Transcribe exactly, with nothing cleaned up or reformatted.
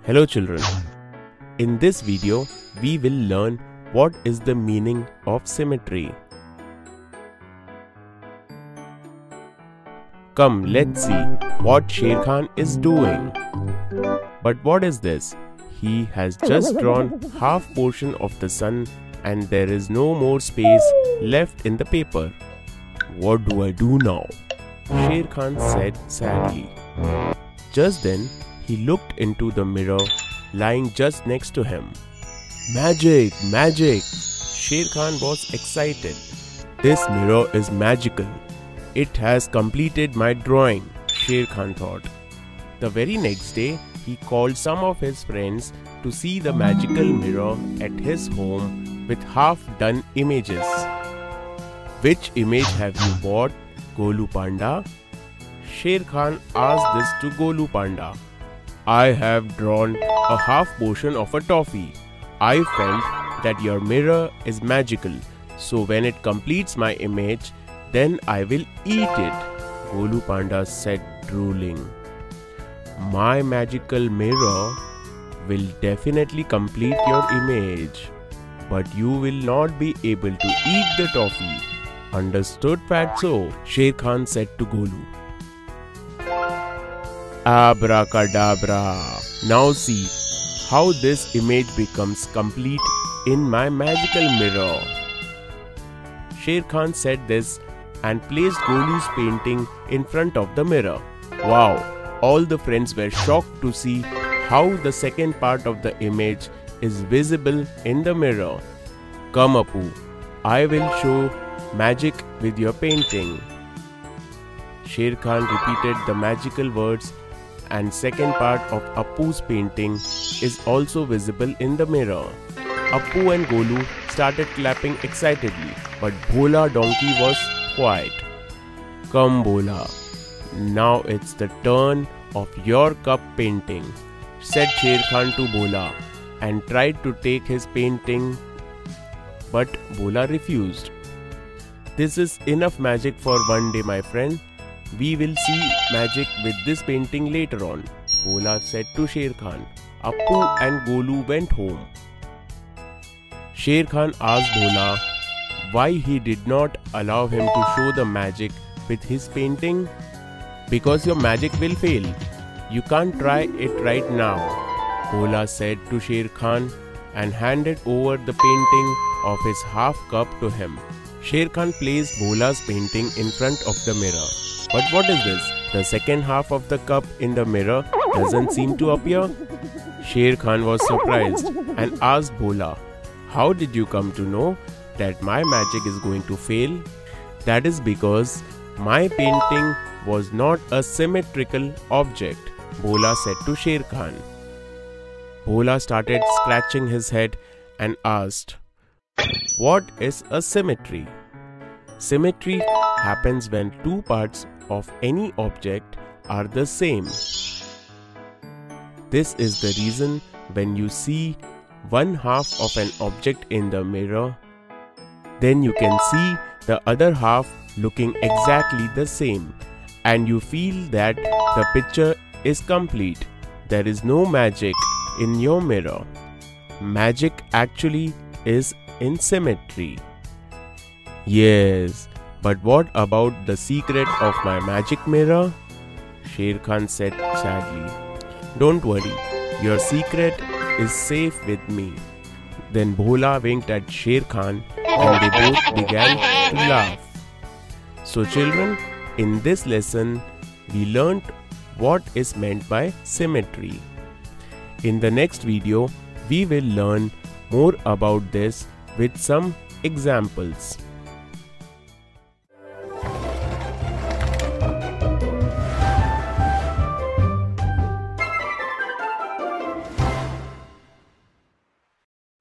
Hello children, in this video we will learn what is the meaning of symmetry. Come, let's see what Sher Khan is doing. But what is this? He has just drawn half portion of the sun and there is no more space left in the paper. What do I do now? Sher Khan said sadly. Just then, he looked into the mirror lying just next to him. Magic! Magic! Sher Khan was excited. This mirror is magical. It has completed my drawing, Sher Khan thought. The very next day, he called some of his friends to see the magical mirror at his home with half-done images. Which image have you bought, Golu Panda? Sher Khan asked this to Golu Panda. I have drawn a half portion of a toffee. I felt that your mirror is magical, so when it completes my image, then I will eat it, Golu Panda said, drooling. My magical mirror will definitely complete your image, but you will not be able to eat the toffee. Understood, Fatso? Sher Khan said to Golu. Abracadabra. Now see how this image becomes complete in my magical mirror. Sher Khan said this and placed Golu's painting in front of the mirror. Wow! All the friends were shocked to see how the second part of the image is visible in the mirror. Come Appu, I will show magic with your painting. Sher Khan repeated the magical words and second part of Appu's painting is also visible in the mirror. Appu and Golu started clapping excitedly, but Bhola donkey was quiet. Come Bhola, now it's the turn of your cup painting, said Sher Khan to Bhola and tried to take his painting, but Bhola refused. This is enough magic for one day, my friend. We will see magic with this painting later on, Bhola said to Sher Khan. Appu and Golu went home. Sher Khan asked Bhola why he did not allow him to show the magic with his painting. Because your magic will fail. You can't try it right now, Bhola said to Sher Khan and handed over the painting of his half cup to him. Sher Khan placed Bhola's painting in front of the mirror. But what is this? The second half of the cup in the mirror doesn't seem to appear. Sher Khan was surprised and asked Bhola, how did you come to know that my magic is going to fail? That is because my painting was not a symmetrical object, Bhola said to Sher Khan. Bhola started scratching his head and asked, what is a symmetry? Symmetry happens when two parts of any object are the same. This is the reason when you see one half of an object in the mirror, then you can see the other half looking exactly the same and you feel that the picture is complete. There is no magic in your mirror. Magic actually is in symmetry. Yes, but what about the secret of my magic mirror? Sher Khan said sadly. Don't worry, your secret is safe with me. Then Bhola winked at Sher Khan and they both began to laugh. So children, in this lesson, we learnt what is meant by symmetry. In the next video, we will learn more about this with some examples.